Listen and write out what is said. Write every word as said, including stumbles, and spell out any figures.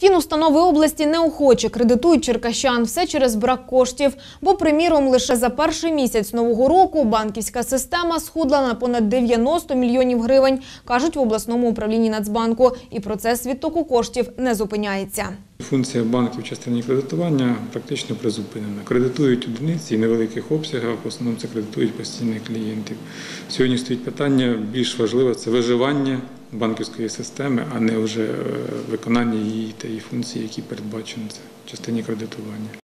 Фінустанови області неохоче кредитують черкащан. Все через брак коштів. Бо, приміром, лише за перший місяць нового року банківська система схудла на понад дев'яносто мільйонів гривень, кажуть в обласному управлінні Нацбанку. І процес відтоку коштів не зупиняється. Функція банків в частині кредитування практично призупинена. Кредитують одиниці і невеликих обсягах, в основному це кредитують постійних клієнтів. Сьогодні стоїть питання більш важливе – це виживання банківської системи, а не вже виконання її та її функцій, які передбачені в частині кредитування.